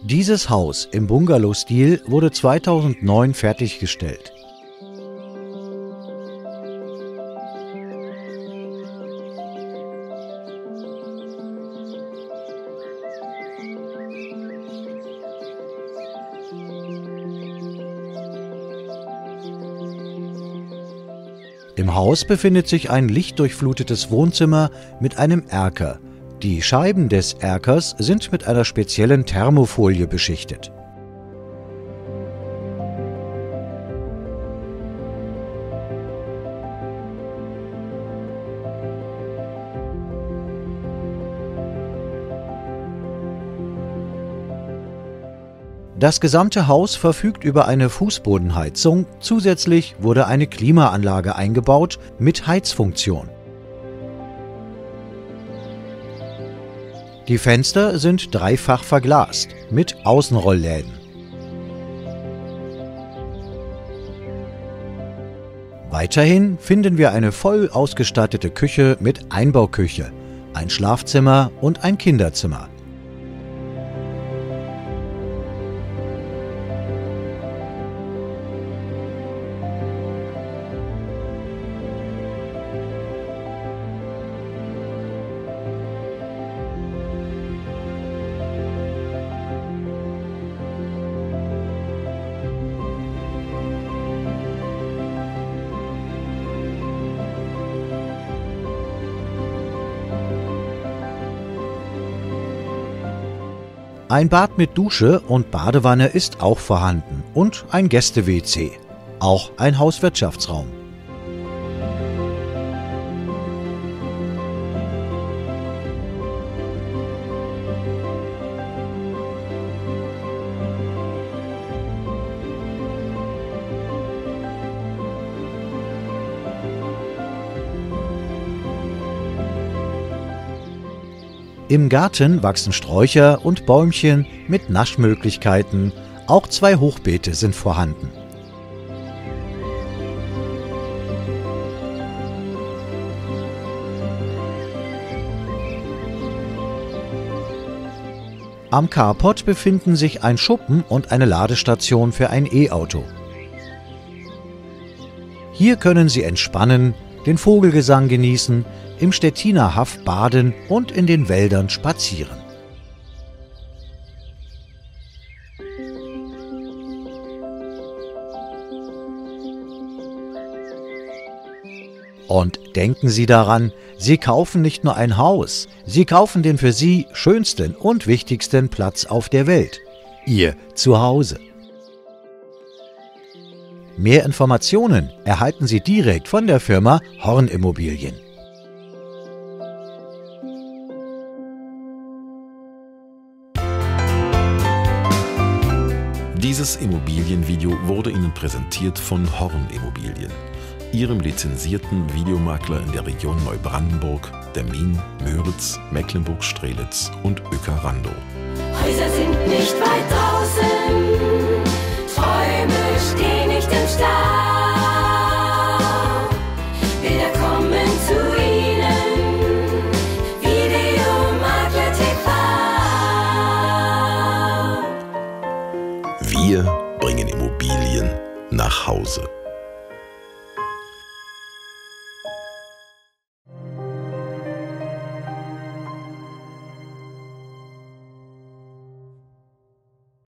Dieses Haus im Bungalow-Stil wurde 2009 fertiggestellt. Im Haus befindet sich ein lichtdurchflutetes Wohnzimmer mit einem Erker. Die Scheiben des Erkers sind mit einer speziellen Thermofolie beschichtet. Das gesamte Haus verfügt über eine Fußbodenheizung, zusätzlich wurde eine Klimaanlage eingebaut mit Heizfunktion. Die Fenster sind dreifach verglast mit Außenrollläden. Weiterhin finden wir eine voll ausgestattete Küche mit Einbauküche, ein Schlafzimmer und ein Kinderzimmer. Ein Bad mit Dusche und Badewanne ist auch vorhanden und ein Gäste-WC, auch ein Hauswirtschaftsraum. Im Garten wachsen Sträucher und Bäumchen mit Naschmöglichkeiten, auch 2 Hochbeete sind vorhanden. Am Carport befinden sich ein Schuppen und eine Ladestation für ein E-Auto. Hier können Sie entspannen, den Vogelgesang genießen, im Stettiner Haff baden und in den Wäldern spazieren. Und denken Sie daran, Sie kaufen nicht nur ein Haus, Sie kaufen den für Sie schönsten und wichtigsten Platz auf der Welt, Ihr Zuhause. Mehr Informationen erhalten Sie direkt von der Firma Horn Immobilien. Dieses Immobilienvideo wurde Ihnen präsentiert von Horn Immobilien, Ihrem lizenzierten Videomakler in der Region Neubrandenburg, Demmin, Müritz, Mecklenburg-Strelitz und Uecker-Randow. Häuser sind nicht weit draußen, Träume stehen nicht im Stau.